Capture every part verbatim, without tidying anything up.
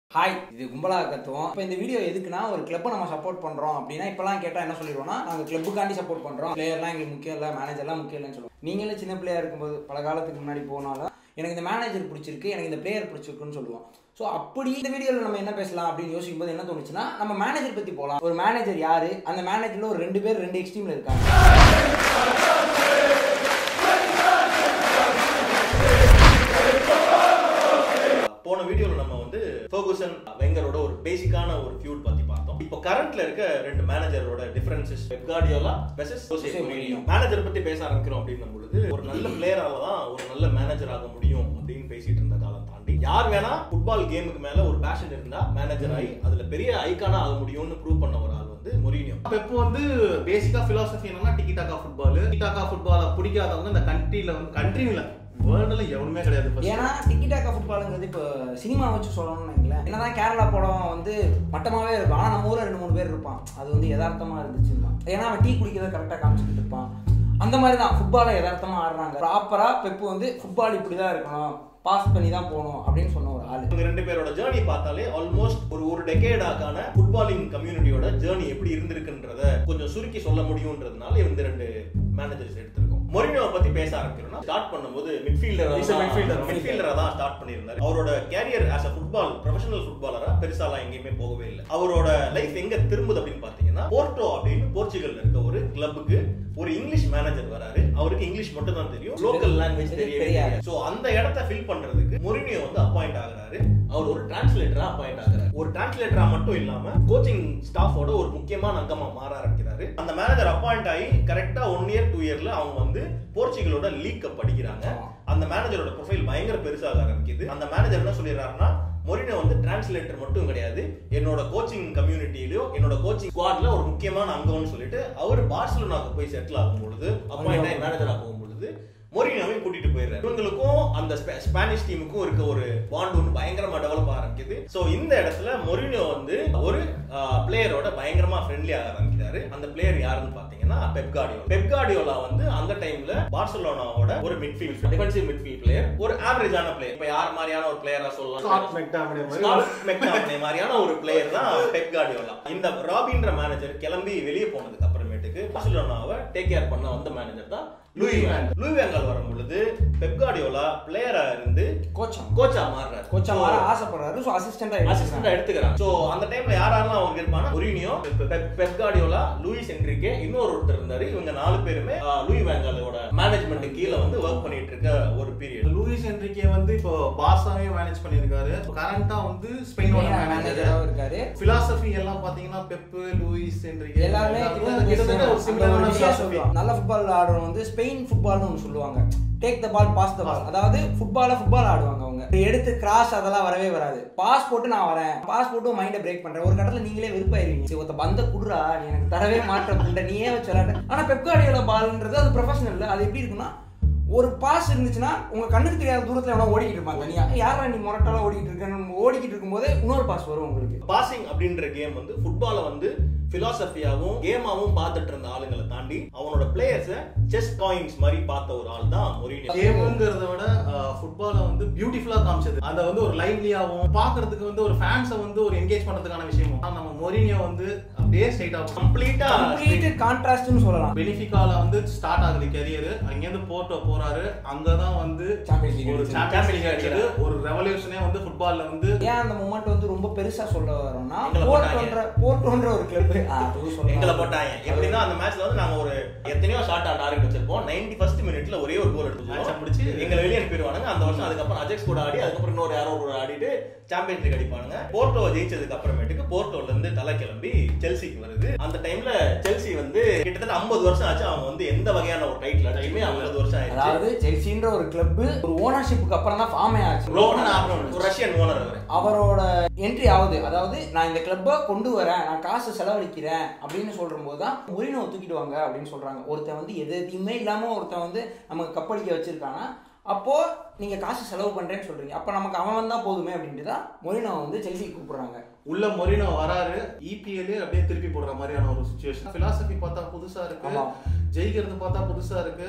Hi, இது கும்பலாக கத்துவோம். இப்போ இந்த வீடியோ எதுக்குன்னா, ஒரு கிளப்பை நம்ம சப்போர்ட் பண்ணுறோம் அப்படின்னா, இப்போலாம் கேட்டால் என்ன சொல்லிடுவோம்னா, நாங்கள் கிளப்புக்காண்டி சப்போர்ட் பண்ணுறோம், பிளேயர்லாம் எங்களுக்கு முக்கியம் இல்லை, மேனேஜர்லாம் முக்கியம் இல்லைன்னு சொல்லுவோம். நீங்களே சின்ன பிளேயர் இருக்கும்போது பல காலத்துக்கு முன்னாடி போனாலும் எனக்கு இந்த மேனேஜர் பிடிச்சிருக்கு, எனக்கு இந்த பிளேயர் பிடிச்சிருக்குன்னு சொல்லுவோம். ஸோ அப்படி இந்த வீடியோவில் நம்ம என்ன பேசலாம் அப்படின்னு யோசிக்கும் போது என்ன தோணுச்சுன்னா, நம்ம மேனேஜர் பற்றி போகலாம். ஒரு மேனேஜர் யார், அந்த மேனேஜரில் ஒரு ரெண்டு பேர் ரெண்டு எக்ஸ்ட்ரீமில் இருக்காங்க. போன வீடியோல நம்ம வந்து ஃபெர்குசன் வெங்கரோட ஒரு பேசிக்கான ஒரு ஃபியூட் பத்தி பார்த்தோம். இப்போ கரண்ட்ல இருக்க ரெண்டு மேனேஜரோட differences, Pep Guardiola versus Jose Mourinho. Manager பத்தி பேச ஆரம்பிக்கிறோம் அப்படின்னும் பொழுது, ஒரு நல்ல பிளேயரால தான் ஒரு நல்ல மேனேஜர் ஆக முடியும் அப்படின்னு பேசிட்டு இருந்த காலம் தாண்டி, யார் வேணா ஃபுட்பால் கேமுக்கு மேல ஒரு பேஷன் இருந்தா மேனேஜர் ஆகி அதுல பெரிய ஐகானா ஆக முடியும்னு ப்ரூவ் பண்ண ஒரு ஆள் வந்து மோரினியோ. பெப் வந்து பேசிக்கா பிலாசபி என்னன்னா டிக்கி டாக்கா ஃபுட்பால். டிக்கி டாக்கா ஃபுட்பாலை பிடிக்காதவங்க இந்த கண்ட்ரியில வந்து கண்ட்ரியில வேர்ல்டுல எவனுமே கிடையாது. ஏன்னா டிக்கி டாக்கா ஃபுட்பாலுங்கிறது இப்போ சினிமா வச்சு சொல்லணும்னு வைங்களேன், என்னதான் கேரளா படம் வந்து மட்டமாவே இருக்கும், ஆனால் நம்ம ஊரில் ரெண்டு மூணு பேர் இருப்பான், அது வந்து யதார்த்தமா இருந்துச்சுன்னா, ஏன்னா அவன் டீ குடிக்கிறத கரெக்டாக காமிச்சிட்டு இருப்பான். அந்த மாதிரி தான் ஃபுட்பாலை யதார்த்தமா ஆடுறாங்க. ப்ராப்பரா பெப்பு வந்து ஃபுட்பால் இப்படிதான் இருக்கணும், பாஸ் பண்ணி தான் போகணும் அப்படின்னு சொன்ன ஒரு ஆளு. இவங்க ரெண்டு பேரோட ஜேர்னி பார்த்தாலே ஆல்மோஸ்ட் ஒரு ஒரு டெக்கேடாக்கான ஃபுட்பாலிங் கம்யூனிட்டியோட ஜேர்னி எப்படி இருந்திருக்குன்றத கொஞ்சம் சுருக்கி சொல்ல முடியும்ன்றதுனால இந்த ரெண்டு மேனேஜர்ஸ் எடுத்திருக்கோம். மோரினியோ பத்தி பேச ஆரம்பிக்கிறோம்னா, ஸ்டார்ட் பண்ணும்போது மிட்ஃபீல்டர் மிட்ஃபீல்டர் மிட்ஃபீல்டரா தான் ஸ்டார்ட் பண்ணியிருந்தாரு. அவரோட career as a football professional ஃபுட்பாலரா பெருசாலாம் எங்கேயுமே போகவே இல்லை. அவரோட லைஃப் எங்க திரும்புது அப்படின்னு பாத்தீங்கன்னா, போர்ட்டோ அப்படின்னு போர்ச்சுகல்ல இருக்க ஒரு கிளப்புக்கு ஒரு இங்கிலீஷ் மேனேஜர் வராரு. அவருக்கு இங்கிலீஷ் மட்டும் தான் தெரியும், லோக்கல் லாங்குவேஜ் தெரியாது. சோ அந்த இடத்தை ஃபில் பண்றதுக்கு மோரினியோ வந்து அப்பாயிண்ட் ஆகுறாரு. அவர் ஒரு டிரான்ஸ்லேட்டரா அப்பாயிண்ட் ஆகுறாரு. ஒரு டிரான்ஸ்லேட்டரா மட்டும் இல்லாம கோச்சிங் ஸ்டாஃபோட ஒரு முக்கியமான அங்கமா மாற ஆரம்பிக்கிறாரு. அந்த மேனேஜர் அப்பாயிண்ட் ஆகி கரெக்டா ஒன் இயர் டூ இயர்ல அவங்க வந்து போர்ச்சுகலோட லீக் கப் படிக்கிறாங்க. அந்த மேனேஜரோட ப்ரொஃபைல் பயங்கர பெருசாக ஆரம்பிக்குது. அந்த மேனேஜர் என்ன சொல்லிடுறாருன்னா, மோரினியோ வந்து டிரான்ஸ்லேட்டர் மட்டும் கிடையாது, என்னோட கோச்சிங் கம்யூனிட்டிலயோ என்னோட கோச்சிங் ஸ்குவாட்ல ஒரு முக்கியமான அங்கம்னு சொல்லிட்டு அவர் பார்சிலோனாக்கு போய் செட்டில் ஆகும் பொழுது, அப்பாயிண்ட் ஆகி மேனேஜரா போகும் பொழுது மோரினியோவையும் கூட்டிட்டு போயிடுறாரு. இவங்களுக்கும் அந்த ஸ்பானிஷ் டீமுக்கும் இருக்க ஒரு பாண்ட் ஒன்று பயங்கரமா டெவலப் ஆரம்பிக்குது. சோ இந்த இடத்துல மோரினியோ வந்து ஒரு பிளேயரோட பயங்கரமா ஃப்ரெண்ட்லி ஆக ஆரம்பிக்கிறாரு. அந்த பிளேயர் யாருன்னு பாத்தீங்கன்னா பெப் கார்டியோலா. பெப் கார்டியோலா வந்து அந்த டைம்ல பார்சிலோனாவோட ஒரு மிட்ஃபீல்ட் டிஃபென்சிவ் மிட்ஃபீல்ட் பிளேயர், ஒரு ஆவரேஜான பிளேயர். இப்ப யார் மாதிரியான ஒரு பிளேயரா சொல்லலாம், ஸ்காட் மெக்டாமினே மாதிரியான ஒரு பிளேயர் தான் பெப் கார்டியோலா. இந்த ராபின்ற மேனேஜர் கிளம்பி வெளியே போனதுக்கு அப்புறமேட்டுக்கு பார்சிலோனாவை டேக் கேர் பண்ண வந்த மேனேஜர் தான் Louis van Gaal. Louis van Gaal வரும் பொழுது பெப் கார்டியோலா பிளேயரா இருந்து கோச்சா கோச்சா மாறுறாரு. கோச்சா மாற ஆசைப்படுறாரு. சோ அசிஸ்டன்டா அசிஸ்டன்டா எடுத்துக்கறாங்க. சோ அந்த டைம்ல யார் யாரெல்லாம் அவங்க இருப்பாங்கன்னா, Mourinho, Pep Guardiola, Luis Enrique, இன்னொரு ஒருத்தர் இருந்தாரு. இவங்க நாலு பேருமே லூயி வேன் காலோட மேனேஜ்மெண்ட் கீழ வந்து வர்க் பண்ணிட்டு இருக்க ஒரு பீரியட். லூயிஸ் என்ரிகே வந்து இப்போ பார்சாவே மேனேஜ் பண்ணிருக்காரு. கரண்டா வந்து ஸ்பெயினோட மேனேஜரா இருக்காரு. பிலாசபி எல்லாம் பாத்தீங்கன்னா பெப், லூயிஸ் என்ரிகே எல்லாரும் கிட்டத்தட்ட ஒரு சிமிலரான பிலாசபி. நல்ல ஃபுட்பால் ஆடுறவங்க வந்து ஸ்பெயின் ஃபுட்பால்னு ஒன்று சொல்லுவாங்க, டேக் த பால் பாஸ் த பால். அதாவது ஃபுட்பால ஃபுட்பால் ஆடுவாங்க. அவங்க எடுத்து கிராஸ் அதெல்லாம் வரவே வராது. பாஸ் போட்டு நான் வரேன், பாஸ் போட்டு மைண்டை பிரேக் பண்றேன். ஒரு கட்டத்துல நீங்களே வெறுப்பாயிருவீங்க, ஒருத்த பந்த குடுறா நீ எனக்கு தரவே மாட்டேன், நீயே வச்சு விளையாட. ஆனா பெப் கார்டியோலா பால்ன்றது அது ப்ரொஃபஷனல். அது எப்படி இருக்குன்னா, ஒரு பாஸ் இருந்துச்சுன்னா உங்க கண்ணுக்கு தெரியாத தூரத்துல எவ்வளவு ஓடிக்கிட்டு இருப்பாங்க. நீ யாரா நீ முரட்டாலாம் ஓடிக்கிட்டு இருக்கேன்னு ஓடிக்கிட்டு இருக்கும்போது இன்னொரு பாஸ் வரும் உங்களுக்கு. பாசிங் அப்படின்ற கேம் வந்து ஃபுட்பாலை வந்து பிலாசபியாவும் கேமாவும் பார்த்துட்டு இருந்த ஆளுங்களை தாண்டி அவனோட பிளேயர்ஸை செஸ் காயின்ஸ் மாதிரி பார்த்த ஒரு ஆள் தான் மோரினியோ. கேம்ங்கிறத விட ஃபுட்பாலை வந்து பியூட்டிஃபுல்லா காமிச்சது. அதை வந்து ஒரு லைவ்லியாவும் பார்க்கறதுக்கு வந்து ஒரு ஃபேன்ஸை வந்து ஒரு என்கேஜ் பண்றதுக்கான விஷயமும் நம்ம மோரினியோ வந்து அப்படியே ஸ்ட்ரைட்டா கம்ப்ளீட்டா கம்ப்ளீட் கான்ட்ராஸ்ட்னு சொல்லலாம். பெனிஃபிகால வந்து ஸ்டார்ட் ஆகுது கரியர். அங்கேருந்து போர்ட்டோ போறாரு. அங்கதான் வந்து சாம்பியன்ஸ் லீக் ஒரு சாம்பியன்ஸ் லீக் அடிச்சது. ஒரு ரெவல்யூஷனே வந்து ஃபுட்பால்ல வந்து ஏன் அந்த மொமெண்ட் வந்து ரொம்ப பெருசா சொல்ல வரோம்னா, போர்ட்டோன்ற போர்ட்டோன்ற ஒரு கிளப் எங்களை போட்டாங்க. எப்படின்னா அந்த மேட்ச்ல வந்து நாங்க ஒரு எத்தனையோ ஷாட் ஆன் டார்கெட் வச்சிருப்போம். நைன்டி ஃபர்ஸ்ட் மினிட்ல ஒரே ஒரு கோல் எடுத்து முடிச்சு எங்களை வெளியே அனுப்பிடுவாங்க. அந்த வருஷம் அதுக்கப்புறம் அஜெக்ஸ் கூட ஆடி, அதுக்கப்புறம் இன்னொரு யாரோ கூட ஆடிட்டு சாம்பியன்ஸ் லீக் அடிப்பானுங்க. போர்ட்டோ ஜெயிச்சதுக்கு அப்புறமேட்டுக்கு போர்ட்டோல இருந்து தலை கிளம்பி செல்சிக்கு வருது. அந்த டைம்ல செல்சி வந்து கிட்டத்தட்ட ஐம்பது வருஷம் ஆச்சு. அவங்க வந்து எந்த வகையான ஒரு டைட்டில் அடிச்சுமே ஐம்பது வருஷம் ஆயிடுச்சு. அதாவது செல்சின்ற ஒரு கிளப் ஒரு ஓனர்ஷிப்புக்கு அப்புறம் தான் ஃபார்மே ஆச்சு. ஒரு ரஷ்யன் ஓனர் அவரோட என்ட்ரி ஆகுது. அதாவது நான் இந்த கிளப்பை கொண்டு வரேன், நான் காசு செலவழிக்கிறேன் அப்படின்னு சொல்ற போது தான் மோரினியோ தூக்கிடுவாங்க அப்படின்னு சொல்றாங்க. ஒருத்தன் வந்து எது எதுவுமே இல்லாம ஒருத்தன் வந்து நமக்கு கப்படிக்க வச்சிருக்கானா, அப்போ நீங்க காசு செலவு பண்றேன்னு சொல்றீங்க, அப்ப நமக்கு அவன் வந்தா போதுமே அப்படின்ட்டு தான் மோரினியோ வந்து செல்சி கூப்பிடுறாங்க. உள்ள மோரினியோ வராரு. இபிஎல் அப்படியே திருப்பி போடுற மாதிரியான ஒரு சிச்சுவேஷன். பிலாசபி பார்த்தா புதுசா இருக்கு, ஜெயிக்கிறது பார்த்தா புதுசா இருக்கு.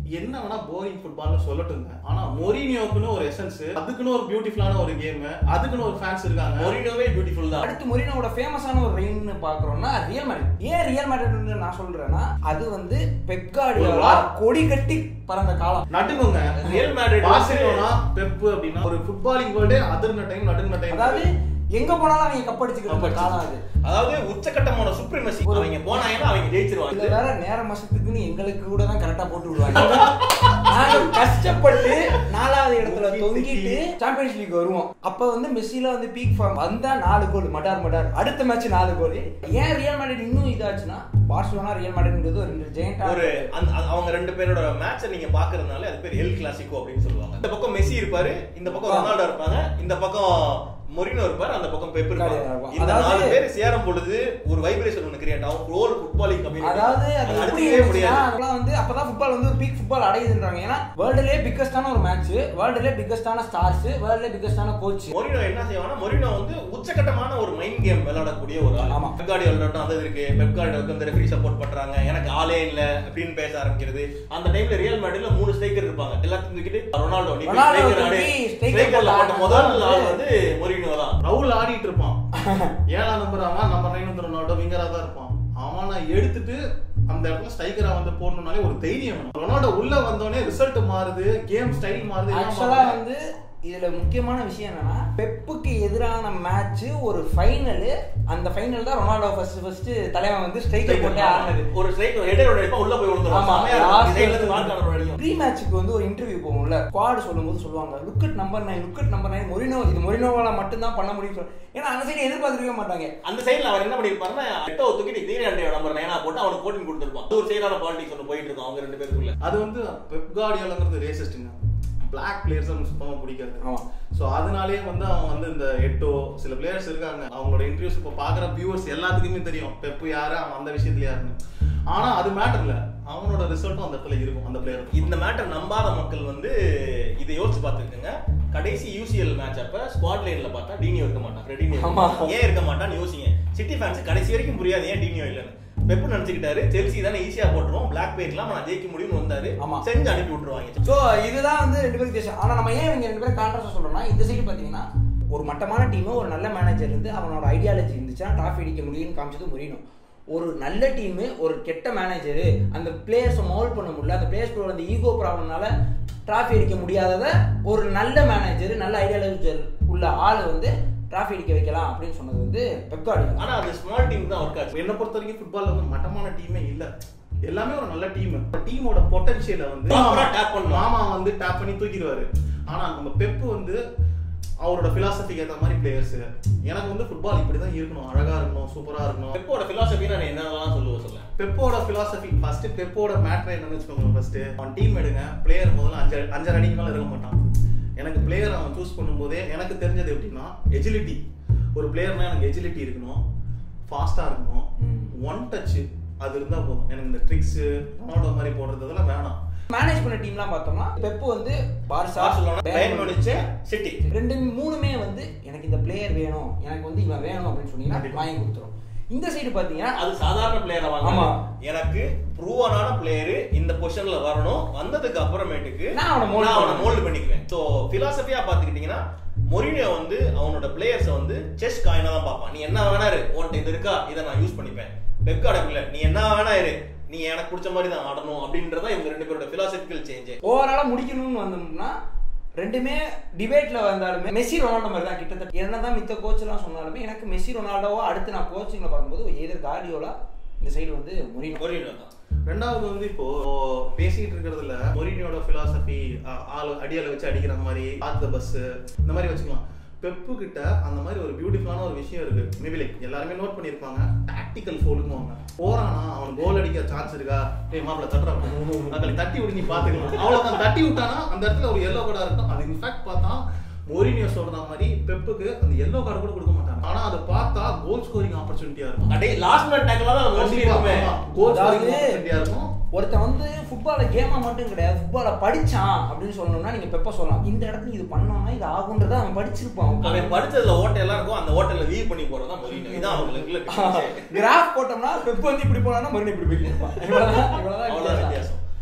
என்ன வேணா போரிங் ஃபுட்பால்னு சொல்லட்டுங்க, ஆனா மொரினியோக்குன்னு ஒரு எசன்ஸ், அதுக்குன்னு ஒரு பியூட்டிஃபுல்லான ஒரு கேம், அதுக்குன்னு ஒரு ஃபேன்ஸ் இருக்காங்க. மொரினியோவே பியூட்டிஃபுல் தான். அடுத்து மொரினியோட ஃபேமஸான ஒரு ரெயின்னு பாக்குறோம்னா ரியல் மேட்ரிட். ஏன் ரியல் மேட்ரிட்னு நான் சொல்றேன்னா அது வந்து பெப் கார்டியோலா கொடி கட்டி பறந்த காலம். நடுங்குங்க ரியல் மேட்ரிட் பார்சிலோனா பெப் அப்படின்னா ஒரு ஃபுட்பாலிங் வேர்ல்டே அதிர்ன டைம் நடுங்கின டைம். அதாவது எங்க போனாலும் அவங்க கப் அடிச்சுக்கிற காலம் அது. அதாவது உச்சகட்டமான சுப்ரீமசி. அவங்க போனாங்கன்னா அவங்க ஜெயிச்சிருவாங்க. இல்ல வேற நேர மாசத்துக்குன்னு எங்களுக்கு கூட தான் கரெக்டா போட்டு விடுவாங்க. நாங்க கஷ்டப்பட்டு நாலாவது இடத்துல தொங்கிட்டு சாம்பியன்ஸ் லீக் வருவோம். அப்ப வந்து மெஸ்ஸில வந்து பீக் ஃபார்ம் வந்தா நாலு கோல் மடார் மடார், அடுத்த மேட்ச் நாலு கோல். ஏன் ரியல் மேட்ரிட் இன்னும் இதாச்சுன்னா பார்சிலோனா ரியல் மேட்ரிட்ன்றது ஒரு ரெண்டு ஜெயண்ட் ஒரு அவங்க ரெண்டு பேரோட மேட்சை நீங்க பாக்குறதுனால அது பேர் எல் கிளாசிக்கோ அப்படின்னு சொல்லுவாங்க. இந்த பக்கம் மெஸ்ஸி இருப்பாரு, இந்த பக்கம் ரொனால்டோ இருப்பாங்க, இந்த பக்கம் மொரினோ இருப்பாரு, அந்த பக்கம் பெப் இருப்பாரு. இந்த நாலு பேர் சேரும் பொழுது ஒரு வைப்ரேஷன் ஒன்னு கிரியேட் ஆகும். Role footballing community. அதாவது அது அடிக்கவே முடியாது. அதெல்லாம் வந்து அப்பதான் ஃபுட்பால் வந்து ஒரு பீக் ஃபுட்பால் அடையுதுன்றாங்க. ஏன்னா வேர்ல்ட்லயே பிக்கஸ்டான ஒரு மேட்ச், வேர்ல்ட்லயே பிக்கஸ்டான ஸ்டார்ஸ், வேர்ல்ட்லயே பிக்கஸ்டான கோச். மொரினோ என்ன செய்வானா, மொரினோ வந்து உச்சகட்டமான ஒரு மைண்ட் கேம் விளையாடக்கூடிய ஒரு ஆள். ஆமா, பெப் கார்டியோலா அது இருக்கு. பெப் கார்டியோக்கு வந்து ரெஃபரி சப்போர்ட் பண்றாங்க, எனக்கு ஆளே இல்ல அப்படின்னு பேச ஆரம்பிக்கிறது. அந்த டைம்ல ரியல் மேட்ரிட்ல மூணு ஸ்ட்ரைக்கர் இருப்பாங்க. எல்லாத்தையும் தூக்கிட்டு ரொனால்டோ நீ ஸ்ட்ரைக்கர் ஆடு, ஸ்ட்ரைக்கர்ல போட்ட முதல் ஆள் வந்து மொரினோ தான். ரவுல் ஆடிட்டு இருப்பான், ஏழாம் நம்பர் அவன், நம்பர் நைன் வந்து ரொனால்டோ விங்கரா தான் இருப்பான். அவனை எடுத்துட்டு அந்த இடத்துல ஸ்ட்ரைக்கரா வந்து போடணும்னாலே ஒரு தைரியம். ரொனால்டோ உள்ள வந்தோடனே ரிசல்ட் மாறுது, கேம் ஸ்டைல் மாறுது. ஆக்சுவலா வந்து இதுல முக்கியமான விஷயம் என்னன்னா பெப்புக்கு எதிரான மேட்ச் ஒரு ஃபைனல். அந்த ஃபைனல் தான் ரொனால்டோ ஃபர்ஸ்ட் ஃபர்ஸ்ட் தலைவன் வந்து ஸ்ட்ரைக்கர் போட்டு ஆடுனது. ஒரு ஸ்ட்ரைக்கர் ஹெடர் அடிப்பா உள்ள போய் விழுந்துரும். ஆமா, சைடுல இருந்து மார்க் அடிக்கும். ப்ரீ மேட்ச்க்கு வந்து ஒரு இன்டர்வியூ போகும்ல, ஸ்குவாட் சொல்லும்போது சொல்லுவாங்க look at number nine, look at number nine, Mourinho இது மொரினோவால மட்டும் தான் பண்ண முடியும். ஏன்னா அந்த சைடு எதிர்பார்த்திருக்கவே மாட்டாங்க. அந்த சைடுல அவர் என்ன பண்ணிருப்பாருன்னா எட்டோ தூக்கிட்டு தீரண்டே நம்பர் நைனா போட்டு அவனுக்கு கோட்டிங் கொடுத்திருப்பான். அது ஒரு சைடான பாலிடிக்ஸ் ஒன்னு போயிட்டு இருக்கும் அவங்க ரெண்டு பேருக்குள்ள. அது வந்து பெப் கார்டியோலாங்கிறது ரேசிஸ்ட்ங்க. பிளாக் பிளேயர்ஸ் சுத்தமா பிடிக்காது. ஸோ அதனாலேயே வந்து அவன் வந்து இந்த எட்டோ சில பிளேயர்ஸ் இருக்காங்க, அவங்களோட இன்டர்வியூஸ் இப்போ பார்க்குற வியூவர்ஸ் எல்லாத்துக்குமே தெரியும் பெப் யாரு, அவன் அந்த விஷயத்துல யாருன்னு. ஆனா அது மேட்டர் இல்ல, அவனோட ரிசல்ட்டும் அந்த இடத்துல இருக்கும் அந்த பிளேயர். இந்த மேட்டர் நம்பாத மக்கள் வந்து இதை யோசிச்சு பார்த்துருக்குங்க. கடைசி யூசிஎல் மேட்ச் அப்ப ஸ்குவாட் லைன்ல பார்த்தா டீனியோ இருக்க மாட்டான். ரெடினியோ ஏன் இருக்க மாட்டான்னு யோசிங்க. சிட்டி ஃபேன்ஸ் கடைசி வரைக்கும் புரியாது ஏன் டீனியோ இல்லைன்னு. பெப்பு நினைச்சுக்கிட்டாரு செல்சி தானே ஈஸியா போட்டுருவோம், பிளாக் பேர்லாம் நான் ஜெயிக்க முடியும்னு வந்தாரு, செஞ்சு அனுப்பி விட்டுருவாங்க. ஸோ இதுதான் வந்து ரெண்டு பேருக்கு தேசம். ஆனா நம்ம ஏன் இவங்க ரெண்டு பேரும் கான்ட்ராஸ்டா சொல்றோம்னா இந்த சைடு பாத்தீங்கன்னா ஒரு மட்டமான டீம், ஒரு நல்ல மேனேஜர் இருந்து அவனோட ஐடியாலஜி இருந்துச்சுன்னா டிராஃபி அடிக்க முடியும்னு காமிச்சது மொரினோ. ஒரு நல்ல டீம், ஒரு கெட்ட மேனேஜரு, அந்த பிளேயர்ஸை மோல்ட் பண்ண முடியல, அந்த பிளேயர்ஸ் அந்த ஈகோ ப்ராப்ளம்னால டிராஃபி அடிக்க முடியாததை ஒரு நல்ல மேனேஜர், நல்ல ஐடியாலஜி உள்ள ஆள் வந்து டிராஃபி அடிக்க வைக்கலாம் அப்படின்னு சொன்னது வந்து பெப் கார்டியோலா. ஆனா அது ஸ்மால் டீம் தான் ஒர்க் ஆச்சு. என்ன பொறுத்த வரைக்கும் ஃபுட்பால்ல வந்து மட்டமான டீமே இல்ல, எல்லாமே ஒரு நல்ல டீம். டீமோட பொட்டன்ஷியலை வந்து மாமா வந்து டேப் பண்ணி தூக்கிடுவாரு. ஆனா நம்ம பெப் வந்து அவரோட பிலாசபிக்கு ஏற்ற மாதிரி பிளேயர்ஸ். எனக்கு வந்து ஃபுட்பால் இப்படிதான் இருக்கணும், அழகா இருக்கணும், சூப்பரா இருக்கணும். பெப்போட பிலாசபி நான் என்னெல்லாம் சொல்லுவேன் சொல்ல பெப்போட பிலாசபி ஃபர்ஸ்ட் பெப்போட மேட்டர் என்னன்னு வச்சுக்கோங்க. ஃபர்ஸ்ட் அவன் டீம் எடுங்க, பிளேயர் முதல்ல அஞ்சு அஞ்சரை அடிக்கு மேல இருக்க மாட்டான். எனக்கு பிளேயர் அவன் சூஸ் பண்ணும்போதே எனக்கு தெரிஞ்சது எப்படின்னா எஜிலிட்டி. ஒரு பிளேயர்னா எனக்கு எஜிலிட்டி இருக்கணும், ஃபாஸ்டா இருக்கணும், ஒன் டச் அது இருந்தா போதும். எனக்கு இந்த ட்ரிக்ஸ் ரொனால்டோ மாதிரி போடுறது அதெல்லாம் வேணாம். மேனேஜ் பண்ண டீம்லாம் பார்த்தோம்னா பெப் வந்து பார்சா, பயர்ன் முனிச், சிட்டி ரெண்டு மூணுமே வந்து எனக்கு இந்த பிளேயர் வேணும், எனக்கு வந்து இவன் வேணும் அப்படின்னு சொன்னீங்கன்னா வாங்கி கொடுத்துரும். இந்த சைடு பாத்தீங்கன்னா அது சாதாரண பிளேயரா வாங்க, எனக்கு ப்ரூவனான பிளேயர் இந்த பொசிஷன்ல வரணும், வந்ததுக்கு அப்புறமேட்டுக்கு நான் அவனை மோல்ட் பண்ணிக்குவேன். சோ பிலாசபியா பாத்துக்கிட்டீங்கன்னா மொரினியோ வந்து அவனோட பிளேயர்ஸை வந்து செஸ் காயினா தான் பார்ப்பான். நீ என்ன வேணா இரு, உன்கிட்ட இது இருக்கா, இதை நான் யூஸ் பண்ணிப்பேன். பெப் கார்டியோலா நீ என்ன வேணா இரு, நீ எனக்கு பிடிச்ச மாதிரி தான் ஆடணும் அப்படின்றதா இவங்க ரெண்டு பேரோட பிலாசபிக்கல் சேஞ்ச். ஓவராலா முடிக்கணும்னு வந்தோம்னா ரெண்டுமே டிபேட்ல வந்தாலுமே மெஸ்ஸி ரொனால்டோ மாதிரி தான் கிட்டத்தட்ட. என்னதான் மித்த கோச் எல்லாம் சொன்னாலுமே எனக்கு மெஸ்ஸி ரொனால்டோவா அடுத்து நான் கோச்சிங்ல பார்க்கும்போது எதிர் கார்டியோலா, இந்த சைடு வந்து மொரினோ மொரினோ தான். ரெண்டாவது வந்து இப்போ பேசிட்டு இருக்கிறதுல மொரினியோட பிலாசபி ஆள் அடியால வச்சு அடிக்கிற மாதிரி ஆத்த பஸ் இந்த மாதிரி வச்சுக்கலாம். பெப்பு கிட்ட அந்த மாதிரி ஒரு பியூட்டிஃபுல்லான ஒரு விஷயம் இருக்கு. மேபி லைக் எல்லாருமே நோட் பண்ணிருப்பாங்க, டாக்டிக்கல் ஃபோலுங்குவாங்க. போறானா அவன் கோல் அடிக்க சான்ஸ் இருக்கா, ஏ மாப்பிள்ள தட்டுறான் அதை தட்டி விட்டு நீ பாத்துக்கலாம், அவ்வளவுதான். தட்டி விட்டானா அந்த இடத்துல ஒரு எல்லோ கார்டா இருக்கும். அது இன்ஃபேக்ட் பார்த்தா மொரினியோ சொல்ற மாதிரி பெப்புக்கு அந்த எல்லோ கார்டு கூட கொடுக்க மாட்டாங்க. ஆனா அதை பார்த்தா கோல் ஸ்கோரிங் ஆப்பர்ச்சுனிட்டியா இருக்கும். அடே லாஸ்ட் மினிட் டேக்கிள்ல தான் மோஸ்ட்லி இருக்குமே கோல் ஸ்கோரிங் ஆப்பர்ச்சுனிட்டியா இருக்கும். ஒருத்தன் வந்து ஃபுட்பால கேமா மட்டும் கிடையாது, ஃபுட்பால படிச்சான் அப்படின்னு சொல்லணும்னா நீங்க பெப்ப சொல்லலாம். இந்த இடத்துல இது பண்ணோம்னா இது ஆகுன்றத அவன் படிச்சிருப்பான். அவன் படிச்சதுல ஓட்டை எல்லாம் இருக்கும், அந்த ஓட்டல வீவ் பண்ணி போறதா மொரினியோ. இதான் அவங்களுக்கு கிராஃப் போட்டோம்னா பெப் வந்து இப்படி போறானா மொரினியோ இப்படி போய் இருப்பான். இவ்வளவுதான் இவ்வளவுதான் அவ்வளவுதான் வித்தியாசம்.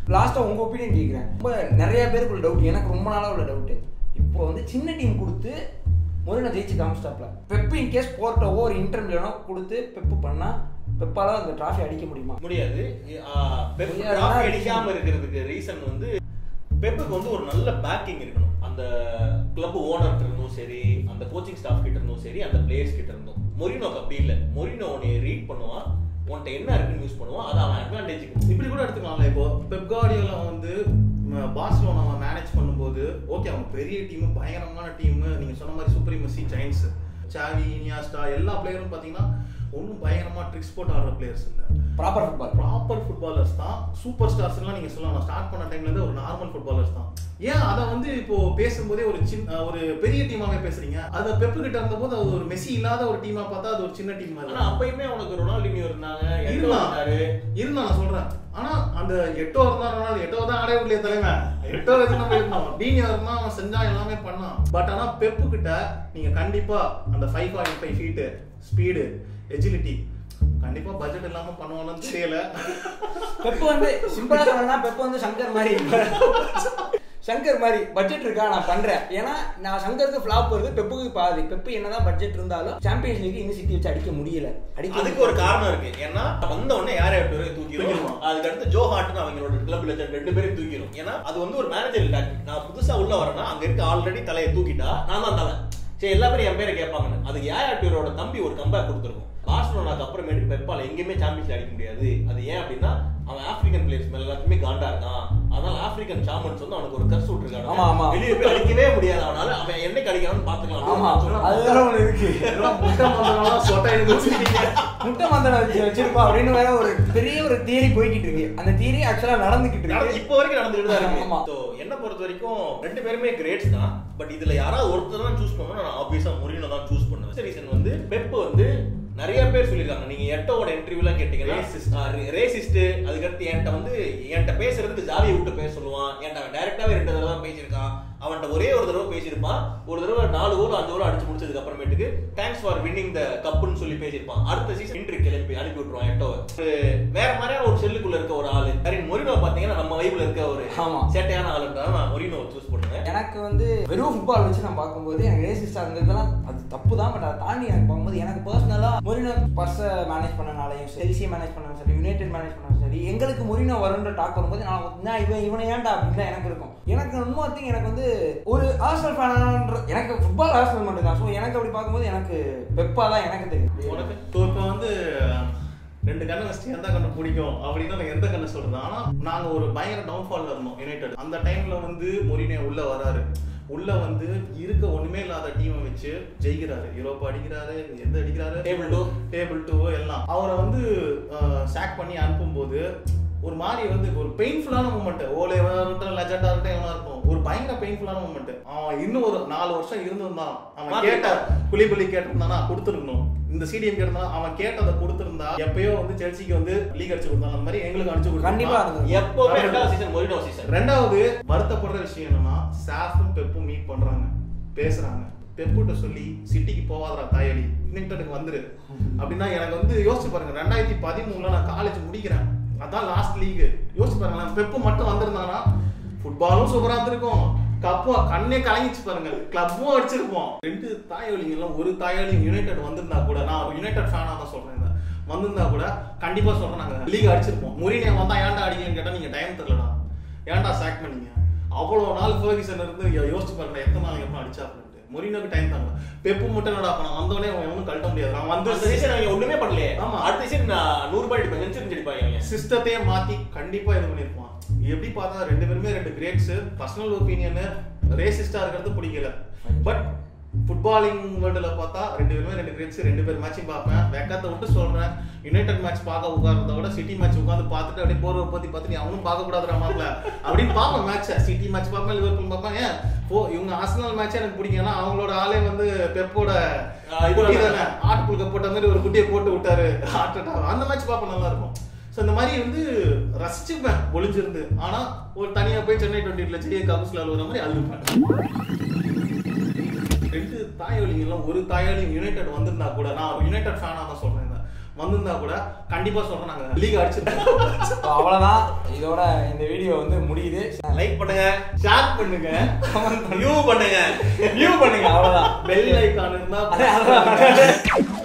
லாஸ்ட்டாக உங்கள் ஒப்பீனியன் கேட்குறேன். ரொம்ப நிறைய பேருக்கு உள்ள டவுட், எனக்கு ரொம்ப நாளாக உள்ள டவுட்டு. இப்போ வந்து சின்ன டீம் கொடுத்து மொரினோ ஜெயிச்சு காமிச்சிட்டாப்ல. பெப்பு இன் கேஸ் போர்ட்டோவோ ஒரு இன்டர்வியூனோ கொடுத்து பெப்பு பண்ணால் பெப்பால அந்த டிராஃபி அடிக்க முடியுமா? முடியாது. பெப்பு டிராஃபி அடிக்காம இருக்கிறதுக்கு ரீசன் வந்து பெப்புக்கு வந்து ஒரு நல்ல பேக்கிங் இருக்கணும். அந்த கிளப் ஓனர் இருந்தும் சரி, அந்த கோச்சிங் ஸ்டாஃப் கிட்ட இருந்தும் சரி, அந்த பிளேயர்ஸ் கிட்ட இருந்தும். மொரினோக்கு அப்படி இல்லை. மொரினோ உன்னை ரீட் பண்ணுவான், உன்கிட்ட என்ன இருக்குன்னு யூஸ் பண்ணுவான், அது அவன் அட்வான்டேஜுக்கு. இப்படி கூட எடுத்துக்கலாம்ல. இப்போ பெப் கார்டியோலா வந்து பார்சிலோனா மேனேஜ் பண்ணும்போது ஓகே, அவங்க பெரிய டீம், பயங்கரமான டீம், நீங்க சொன்ன மாதிரி சூப்பரிமசி ஜெயின்ஸ், சாவி, இனியாஸ்டா எல்லா பிளேயரும் பாத்தீங்கன்னா ஒன்றும் பயங்கரமா ட்ரிக்ஸ் போட்டு ஆடுற பிளேயர்ஸ் இல்லை. ப்ராப்பர் ஃபுட்பால் ப்ராப்பர் ஃபுட்பாலர்ஸ் தான். சூப்பர் ஸ்டார்ஸ்லாம் நீங்க சொல்லலாம். ஸ்டார்ட் பண்ண டைம்ல இருந்து ஒரு நார்மல் ஃபுட்பாலர்ஸ் தான். ஏன் அதை வந்து இப்போ பேசும்போதே ஒரு சின்ன ஒரு பெரிய டீமாவே பேசுறீங்க? அதை பெப்பு கிட்ட இருந்தபோது அது ஒரு மெஸ்ஸி இல்லாத ஒரு டீமா பார்த்தா அது ஒரு சின்ன டீம். ஆனா அப்பயுமே அவனுக்கு ரொனால்டினியோ இருந்தாங்க, இருந்தாரு இருந்தா நான் சொல்றேன். ஆனா அந்த எட்டோ இருந்தா ரொனால்டோ எட்டோ தான் ஆடவே முடியாது தலைமை. எட்டோ எது நம்ம இருந்தோம், டீனியோ இருந்தா அவன் செஞ்சா எல்லாமே பண்ணான். பட் ஆனா பெப்பு கிட்ட நீங்க கண்டிப்பா அந்த five point five feet speed, agility கண்டிப்பா பட்ஜெட் இல்லாம பண்ணுவான்னு தெரியல. பெப்பு வந்து சிம்பிளா சொல்லணும்னா பெப்பு வந்து சங்கர் மாதிரி சங்கர் மாதிரி பட்ஜெட் இருக்கா நான் பண்றேன். ஏன்னா நான் சங்கருக்கு ஃபிளாப் வருது, பெப்புக்கு பாதி. பெப்பு என்னதான் பட்ஜெட் இருந்தாலும் சாம்பியன்ஸ் லீக் இன்னும் சிட்டி வச்சு அடிக்க முடியல. அடிக்க அதுக்கு ஒரு காரணம் இருக்கு. ஏன்னா வந்த உடனே யாரை தூக்கிடும், அதுக்கு அடுத்து ஜோ ஹார்ட்னு அவங்களோட கிளப் லெஜெண்ட் ரெண்டு பேரும் தூக்கிடும். ஏன்னா அது வந்து ஒரு மேனேஜர் டாக்டிக். நான் புதுசா உள்ள வரேன்னா அங்க இருக்க ஆல்ரெடி தலையை தூக்கிட்டா நான் தான் தலை, சரி எல்லா பேரும் என் பேரை கேட்பாங்க. அதுக்கு யாயா டூரோட தம்பி ஒரு கம்பேக் கொடுத்துருக்கும். பார்சிலோனாக்கு அப்புறமேட்டு பெப்பால எங்கேயுமே சாம்பியன்ஸ் அடிக்க முடியாது. அது ஏன் அப்படின்னா அவன் ஆப்பிரிக்கன் பிளேயர்ஸ் மேல எல்லாத்துக்குமே காண்டா இருக்கான். அதனால ஆப்பிரிக்கன் சாமன்ஸ் வந்து அவனுக்கு ஒரு கர்ஸ் விட்டுருக்காங்க. வெளியே போய் அடிக்கவே முடியாது அவனால. அவன் என்னைக்கு அடிக்கிறான்னு பாத்துக்கலாம். அதுதான் ஒண்ணு இருக்கு. முட்டை மந்தனம் வச்சிருப்போம் அப்படின்னு வேற ஒரு பெரிய ஒரு தியரி போய்கிட்டு இருக்கு. அந்த தியரி ஆக்சுவலா நடந்துகிட்டு இருக்கு, இப்போ வரைக்கும் நடந்துட்டு தான் இருக்கு. என்ன பொறுத்த வரைக்கும் ரெண்டு பேருமே கிரேட்ஸ் தான். பட் இதுல யாராவது ஒருத்தர் தான் சூஸ் பண்ணுவோம். நான் ஆப்வியஸா மொரினோ தான் சூஸ் பண்ணுவேன். ரீசன் வந்து பெப் வந்து நிறைய பேர் சொல்லிருக்காங்க. நீங்க எட்டோட இன்டர்வியூலாம் கேட்டீங்கன்னா ரேசிஸ்ட், அதுக்கடுத்து என்கிட்ட வந்து என்கிட்ட பேசுறதுக்கு ஜாலியை விட்டு பேச சொல்லுவான். என்கிட்ட டைரக்டாவே ரெண்டு தடவை தான் பேசியிருக்கான். அவன்கிட்ட ஒரே ஒரு தடவை பேசியிருப்பான். ஒரு தடவை நாலு கோல் அஞ்சு கோல் அடிச்சு முடிச்சதுக்கு அப்புறமேட்டுக்கு தேங்க்ஸ் ஃபார் வின்னிங் த கப்னு சொல்லி பேசியிருப்பான். அடுத்த சீசன் இன்ட்ரி கிளம்பி அனுப்பி விட்டுருவான் எட்டோவை. வேற மாதிரியான ஒரு செல்லுக்குள்ள இருக்க ஒரு ஆளு. மொரினோ பாத்தீங்கன்னா நம்ம வைப்ல இருக்க ஒரு சேட்டையான ஆளுன்றா நான் மொரினோ சூஸ் பண்ணுவேன். எனக்கு வந்து வெறும் ஃபுட்பால் வச்சு நான் பார்க்கும்போது எனக்கு ரேசிஸ்டா இருந்ததெல்லாம் அது தப்பு தான். பட் அதை தாண்டி எனக்கு பார்க்கும்போது எனக்கு பர்சனலா மொரினோ பர்ஸை மேனேஜ் பண்ணனாலையும் செல்சியை மேனேஜ் பண்ணாலும் சரி, யுனைடெட் மேனேஜ் பண்ணாலும் சரி, எங்களுக்கு மொரினோ வரும்ன்ற டாக் வரும்போது நான் இவன் இவனை ஏன்டா அப்படின்னு தான் எனக்கு இருக்கும். எனக்கு இன்னொரு திங், எனக்கு வந்து ஒரு ஆர்சனல் ஃபேனான்ற எனக்கு ஃபுட்பால் ஆர்சனல் மட்டும் தான். ஸோ எனக்கு அப்படி பார்க்கும்போது எனக்கு பெப்பா தான் எனக்கு தெரியும். உனக்கு இப்போ வந்து ரெண்டு கண்ணு வச்சு எந்த கண்ணு பிடிக்கும் அப்படின்னா நான் எந்த கண்ணு சொல்றது. ஆனா நாங்க ஒரு பயங்கர டவுன்ஃபால்ல இருந்தோம் யுனைடெட். அந்த டைம்ல வந்து மொரினோ உள்ள வராரு. உள்ள வந்து இருக்க ஒண்ணுமே இல்லாத டீமை வச்சு ஜெயிக்கிறாரு. யூரோப்பா அடிக்கிறாரு, எந்த அடிக்கிறாரு, டேபிள் டூ டேபிள் டூ எல்லாம். அவரை வந்து சாக் பண்ணி அனுப்பும் போது ஒரு மாதிரி வந்து ஒரு பெயின்ஃபுல்லான மூமெண்ட். ஓலே லெஜெண்டா இருக்கட்டும் எவனா இருக்கும், ஒரு பயங்கர பெயின்ஃபுல்லான மூமெண்ட். அவன் இன்னும் ஒரு நாலு வருஷம் இருந்திருந்தான். அவன் கேட்ட குலிபலி கேட்டிருந்தானா கொடுத்துருக்கணும். இந்த சிடிஎம் கேட்டா அவன் கேட்டதை கொடுத்திருந்தா எப்பயோ வந்து செல்சிக்கு வந்து லீக் அடிச்சு கொடுத்தாங்க. அந்த மாதிரி எங்களுக்கு அடிச்சு கொடுத்தாங்க. கண்டிப்பா எப்பவுமே ரெண்டாவது சீசன் மொரினோ சீசன். ரெண்டாவது வருத்தப்படுற விஷயம் என்னன்னா சாஃபும் பெப்பும் மீட் பண்றாங்க, பேசுறாங்க. பெப்புட்ட சொல்லி சிட்டிக்கு போவாதரா தாயடி, யுனைடெடுக்கு வந்துரு அப்படின்னா எனக்கு வந்து யோசிச்சு பாருங்க. ரெண்டாயிரத்தி பதிமூணுல நான் காலேஜ் முடிக்கிறேன், அதான் லாஸ்ட் லீக். யோசிச்சு பாருங்க, பெப்பு மட்டும் வந்திருந்தாங்கன்னா ஃபுட்பாலும் சூப்பரா இருந்திருக்கும், கப்பும் கண்ணே கலங்கிச்சு பாருங்க, கிளப்பும் அடிச்சிருப்போம். ரெண்டு தாயொலிங்க எல்லாம் ஒரு தாயொலி யுனைடெட் வந்திருந்தா கூட, நான் யுனைடெட் ஃபேனா தான் சொல்றேன், வந்திருந்தா கூட கண்டிப்பா சொல்றேன் நாங்க லீக் அடிச்சிருப்போம். மொரினோ வந்தா ஏன்டா அடிக்கன்னு கேட்டா நீங்க டைம் தெரியலடா, ஏன்டா சாக் பண்ணீங்க. அவ்வளவு நாள் ஃபெர்குசன் இருந்து யோசிச்சு பாருங்க எத்தனை நாளைக்கு அப்புறம் அடிச்சாப்ல. மொரினோக்கு டைம் தாங்க. பெப்பு மட்டும் என்னடா பண்ண வந்தோடனே ஒன்றும் கழட்ட முடியாது. நான் வந்து சீசன் அவங்க ஒண்ணுமே பண்ணலையே. ஆமா, அடுத்த சீசன் நூறு ரூபாய் அடிப்பாங்க, செஞ்சுரி அடிப்பாங்க. சிஸ்டத்தையே மாத்தி கண்டிப்பா இது பண்ணிருப்பான். எப்படி பார்த்தா ரெண்டு பேருமே ரெண்டு கிரேட்ஸ். பர்சனல் ஒப்பீனியன் ரேசிஸ்டா இருக்கிறது பிடிக்கல. பட் ஃபுட்பாலிங் வேர்ல்டுல பார்த்தா ரெண்டு பேருமே ரெண்டு கிரேட்ஸ். ரெண்டு பேர் மேட்சும் பார்ப்பேன். வெக்கத்தை விட்டு சொல்றேன், யுனைடெட் மேட்ச் பார்க்க உட்கார்றத விட சிட்டி மேட்ச் உட்காந்து பார்த்துட்டு அப்படியே போர்வை பத்தி பார்த்துட்டு அவனும் பார்க்க கூடாதுடா மாப்பிள்ள அப்படின்னு பார்ப்பேன். மேட்ச் சிட்டி மேட்ச் பார்ப்பேன், லிவர்பூல் பார்ப்பேன். ஏன் போ இவங்க ஆர்சனல் மேட்சே எனக்கு பிடிக்கும்னா அவங்களோட ஆளே வந்து பெப்போட குட்டி தானே, ஆட்டுப்புழுக்க போட்ட மாதிரி ஒரு குட்டியை போட்டு விட்டாரு ஆட்டா, அந்த மேட்ச் பார்ப்பேன், நல்லா இருக்கும். ஸோ இந்த மாதிரி வந்து ரசிச்சுப்பேன் ஒளிஞ்சிருந்து. ஆனா ஒரு தனியா போய் சென்னை டுவெண்ட்டி எயிட்ல செடியை கவுன்சில் அழுகுற மாதிரி அழுப்பேன். ரெண்டு தாயொலிங்க எல்லாம் ஒரு தாயொலி யுனைடெட் வந்திருந்தா கூட, நான் யுனைடெட் ஃபேனா தான் சொல்றேன், வந்திருந்தா கூட கண்டிப்பா சொல்றோம் நாங்க லீக் அடிச்சிருக்கோம். அவ்வளவுதான், இதோட இந்த வீடியோ வந்து முடியுது. லைக் பண்ணுங்க, ஷேர் பண்ணுங்க, வியூ பண்ணுங்க, வியூ பண்ணுங்க, அவ்வளவுதான். பெல் ஐகான் இருந்தா